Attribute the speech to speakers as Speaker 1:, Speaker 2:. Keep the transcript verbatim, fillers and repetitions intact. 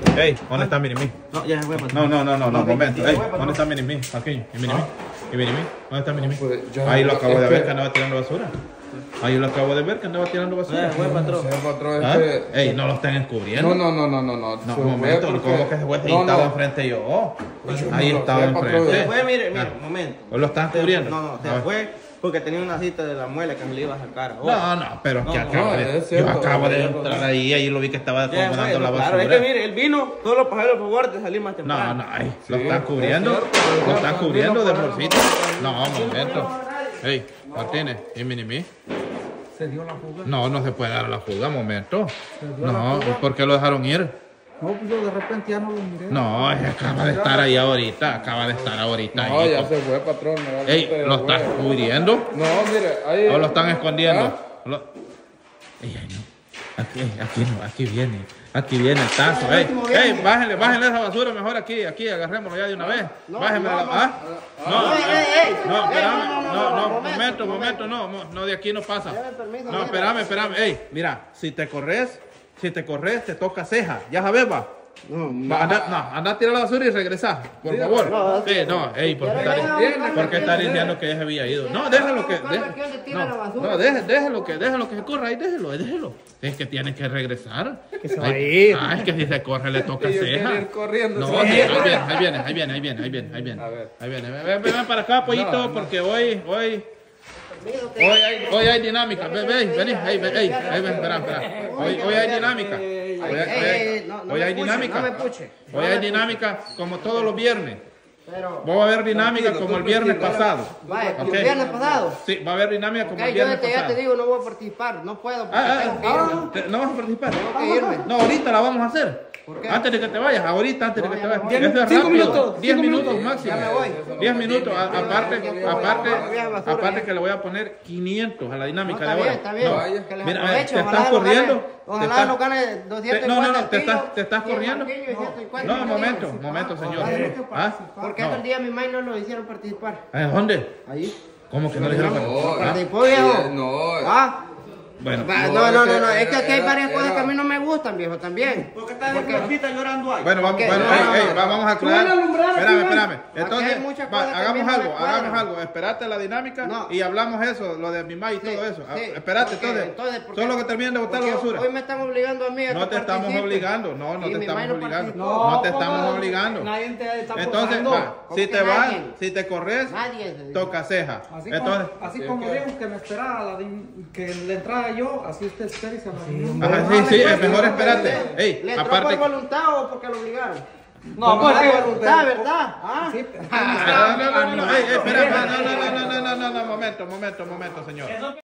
Speaker 1: Ey, ¿dónde está Minimi?
Speaker 2: No, ya se fue, patrón.
Speaker 1: No, no, no, no, no,
Speaker 2: No,
Speaker 1: momento.
Speaker 2: ya
Speaker 1: Ey,
Speaker 2: se fue,
Speaker 1: ¿dónde está Minimi? Aquí, ¿y Minimi? ¿Y Minimi? ¿Dónde está Minimi?
Speaker 3: Pues, yo-
Speaker 1: Ahí lo acabo de
Speaker 3: es
Speaker 1: ver
Speaker 3: que-
Speaker 1: que andaba tirando basura. Ahí lo acabo de ver que andaba tirando
Speaker 2: Ya
Speaker 1: basura.
Speaker 2: se fue, patrón.
Speaker 3: Sí, patrón, es
Speaker 1: ¿Ah?
Speaker 3: que-
Speaker 1: Ey, no lo están encubriendo.
Speaker 3: No, no, no, no, no, no.
Speaker 1: No,
Speaker 3: Se
Speaker 1: un
Speaker 3: fue
Speaker 1: momento,
Speaker 3: porque-
Speaker 1: ¿cómo que se fue? Ahí
Speaker 3: No,
Speaker 1: estaba
Speaker 3: no.
Speaker 1: enfrente yo.
Speaker 3: Pues yo
Speaker 1: Ahí
Speaker 3: no lo
Speaker 1: estaba
Speaker 3: sé, patrón.
Speaker 1: enfrente.
Speaker 2: Se fue, mire, mire,
Speaker 1: Ah.
Speaker 2: un momento.
Speaker 1: ¿O lo están
Speaker 2: Se-
Speaker 1: cubriendo?
Speaker 2: No, no, se
Speaker 1: A ver.
Speaker 2: fue porque tenía una cita de la muela que me le iba a sacar. Oh.
Speaker 1: No, no, pero es que
Speaker 2: No, no,
Speaker 1: acabo
Speaker 3: no,
Speaker 1: de,
Speaker 3: es
Speaker 1: yo
Speaker 3: cierto,
Speaker 1: acabo de
Speaker 3: no,
Speaker 1: entrar
Speaker 3: no.
Speaker 1: ahí, ahí lo vi que estaba
Speaker 2: Ya se fue,
Speaker 1: acomodando la
Speaker 2: no,
Speaker 1: basura.
Speaker 2: claro, es que mire, él vino solo para hacer el favor de salir más
Speaker 1: No,
Speaker 2: temprano.
Speaker 1: no, ay,
Speaker 3: Sí,
Speaker 1: lo están
Speaker 3: es
Speaker 1: cubriendo,
Speaker 3: cierto,
Speaker 1: lo
Speaker 3: pero
Speaker 1: están
Speaker 3: ya
Speaker 1: cubriendo de
Speaker 3: también lo
Speaker 1: bolsita.
Speaker 3: pararon.
Speaker 1: No, un momento. Ey, Martínez, ¿y Minimi?
Speaker 4: Se dio la fuga.
Speaker 1: No, no se puede dar la fuga, momento.
Speaker 4: Se dio la
Speaker 1: No,
Speaker 4: fuga.
Speaker 1: ¿por qué lo dejaron ir?
Speaker 4: No, pues yo de repente ya no lo miré.
Speaker 1: No, es que acaba de estar ahí ahorita, acaba de estar ahorita
Speaker 3: No,
Speaker 1: ahí.
Speaker 3: ya se fue, patrón. me da
Speaker 1: Ey,
Speaker 3: cuenta,
Speaker 1: ¿lo
Speaker 3: ya fue.
Speaker 1: están cubriendo?
Speaker 3: No, mire, ahí.
Speaker 1: ¿O lo están escondiendo?
Speaker 3: ¿Ah?
Speaker 1: Lo- Ey, ay, no. Aquí, aquí no, aquí viene. Aquí viene el tazo. Ey, ey, bájenle, bájenle esa basura mejor aquí, aquí, agarrémoslo ya de una vez. Bájenme la. ¿Ah? No,
Speaker 2: Ey, ey, ey.
Speaker 1: no,
Speaker 2: Ey,
Speaker 1: espérame.
Speaker 2: no, no,
Speaker 1: No,
Speaker 2: no,
Speaker 1: no,
Speaker 2: momento,
Speaker 1: momento, momento, no, mo- no, de aquí no pasa.
Speaker 2: Dame permiso,
Speaker 1: No,
Speaker 2: mira.
Speaker 1: espérame, espérame. Ey, mira, si te corres, si te corres, te toca ceja. Ya sabes, va. Va, anda, no, anda a tirar la basura y regresa, por favor.
Speaker 2: no,
Speaker 1: Sí, no, ey, porque está, porque está diciendo que ya se había ido. No, déjalo que. de- No, no, deje- déjelo que, déjelo que se corra ahí, déjelo, déjelo. Es que tiene que regresar. Que se va a ir. Ah, es que si se corre le toca
Speaker 3: Ellos
Speaker 1: ceja.
Speaker 3: quieren ir corriendo,
Speaker 1: No,
Speaker 3: sí.
Speaker 1: sí, ahí viene, ahí viene, ahí viene, ahí viene, ahí viene, ahí viene.
Speaker 3: A ver.
Speaker 1: Ahí viene. Ven, ven, ven para acá, pollito,
Speaker 3: No, no.
Speaker 1: porque hoy, hoy. Hoy hay, hoy hay dinámica, ven, ven, vení, ahí, ven, ey, ahí, ven, espera, espera. Hoy, hoy hay dinámica. Hoy, hay- hoy hay- hoy hay dinámica.
Speaker 2: No me puche.
Speaker 1: Hoy hay dinámica como todos los viernes.
Speaker 2: Pero,
Speaker 1: Va a haber dinámica
Speaker 3: Tranquilo,
Speaker 1: como el
Speaker 3: tú
Speaker 1: viernes
Speaker 3: tranquilo.
Speaker 1: pasado.
Speaker 2: vaya, como
Speaker 1: Ok.
Speaker 2: el viernes pasado.
Speaker 1: Sí, va a haber dinámica como
Speaker 2: Ok,
Speaker 1: el
Speaker 2: yo
Speaker 1: viernes
Speaker 2: desde ya te
Speaker 1: pasado.
Speaker 2: digo, no voy a participar, no puedo porque
Speaker 1: Ah,
Speaker 2: tengo que
Speaker 1: ah,
Speaker 2: irme.
Speaker 1: ¿te- ¿No vas a participar?
Speaker 2: Tengo que irme.
Speaker 1: No, ahorita la vamos a hacer.
Speaker 2: ¿Por qué?
Speaker 1: Antes de que te vayas, ahorita antes de
Speaker 2: No,
Speaker 1: que
Speaker 2: ya
Speaker 1: te
Speaker 2: me
Speaker 1: vayas.
Speaker 2: voy.
Speaker 1: Eso es
Speaker 4: Cinco
Speaker 1: rápido.
Speaker 4: minutos,
Speaker 1: diez
Speaker 4: cinco
Speaker 1: minutos
Speaker 4: minutos.
Speaker 1: máximo.
Speaker 2: Ya me voy.
Speaker 1: diez minutos. A-
Speaker 2: Ya,
Speaker 1: Aparte,
Speaker 2: ya, ya,
Speaker 1: aparte,
Speaker 2: ya, basura,
Speaker 1: aparte
Speaker 2: ya.
Speaker 1: que le voy a poner quinientos a la
Speaker 2: No,
Speaker 1: dinámica
Speaker 2: está
Speaker 1: de
Speaker 2: bien,
Speaker 1: ahora.
Speaker 2: está bien.
Speaker 1: No,
Speaker 3: vaya.
Speaker 2: Que les
Speaker 1: mira,
Speaker 2: aproveche,
Speaker 1: te
Speaker 2: ojalá
Speaker 1: estás
Speaker 2: no
Speaker 1: corriendo.
Speaker 2: gane-
Speaker 1: te
Speaker 2: Ojalá
Speaker 1: estás-
Speaker 2: no gane
Speaker 1: te-
Speaker 2: doscientos
Speaker 1: no, no, no,
Speaker 2: cincuenta
Speaker 1: te estás,
Speaker 2: kilos,
Speaker 1: te estás
Speaker 2: cien
Speaker 1: corriendo.
Speaker 2: marquillos y ciento cincuenta
Speaker 1: No,
Speaker 2: kilos.
Speaker 1: momento, momento, señor. ¿Ah?
Speaker 2: Porque
Speaker 1: No.
Speaker 2: hasta el día mi maíz no lo hicieron participar.
Speaker 1: ¿A dónde?
Speaker 2: Ahí.
Speaker 1: ¿Cómo que no le dijeron?
Speaker 3: No,
Speaker 1: ¿Ah?
Speaker 2: Participó, viejo.
Speaker 3: eh, no.
Speaker 2: Ah.
Speaker 1: Bueno.
Speaker 2: Va,
Speaker 3: No,
Speaker 2: No, no, no,
Speaker 3: es
Speaker 2: no,
Speaker 3: que
Speaker 2: es que aquí hay
Speaker 3: era-
Speaker 2: varias cosas
Speaker 3: era-
Speaker 2: que a mí no me gustan, viejo, también.
Speaker 5: Porque está de florcita llorando ahí.
Speaker 1: Bueno, vamos,
Speaker 2: Ok,
Speaker 1: bueno,
Speaker 2: no,
Speaker 1: ey,
Speaker 2: no,
Speaker 1: ey,
Speaker 2: no.
Speaker 1: va- vamos a aclarar.
Speaker 4: Suena alumbrar,
Speaker 1: Espérame,
Speaker 4: aquí,
Speaker 1: espérame. Entonces,
Speaker 2: hay muchas
Speaker 1: va,
Speaker 2: cosas que a
Speaker 1: hagamos
Speaker 2: mí no me
Speaker 1: algo,
Speaker 2: cuadran.
Speaker 1: hagamos algo. Esperate la dinámica
Speaker 2: No.
Speaker 1: y hablamos eso, lo de mi ma y
Speaker 2: Sí,
Speaker 1: todo eso. Ah,
Speaker 2: sí,
Speaker 1: Espérate,
Speaker 2: porque
Speaker 1: entonces,
Speaker 2: entonces, porque-
Speaker 1: solo que terminen de botar la
Speaker 2: Porque
Speaker 1: basura.
Speaker 2: Hoy me están obligando a mí a
Speaker 1: No
Speaker 2: que
Speaker 1: te estamos
Speaker 2: participe.
Speaker 1: obligando, no, no
Speaker 2: Y
Speaker 1: te
Speaker 2: mi
Speaker 1: estamos
Speaker 2: maíz no
Speaker 1: obligando.
Speaker 2: participó.
Speaker 1: No te estamos obligando.
Speaker 4: Nadie te está
Speaker 1: Entonces,
Speaker 4: forzando.
Speaker 1: va,
Speaker 2: ¿Cómo
Speaker 1: si
Speaker 2: que
Speaker 1: te vas,
Speaker 2: nadie?
Speaker 1: si te corres,
Speaker 2: Nadie.
Speaker 1: toca ceja.
Speaker 4: Así
Speaker 1: Entonces,
Speaker 4: como, así como dijo que me esperara la din- que le entrara yo, así usted espera y se la
Speaker 1: ajá, sí, sí, es mejor espérate. Ey,
Speaker 2: ¿Le entró
Speaker 1: aparte.
Speaker 2: por voluntad o porque lo obligaron?
Speaker 4: No, pues
Speaker 2: Ah,
Speaker 4: que-
Speaker 2: voluntad, ¿verdad? Ah.
Speaker 4: Sí,
Speaker 1: Ah, no, no, no, no, ey, ey, espera, no, no, no, no, no, no, no, no, no, momento, momento, momento, señor.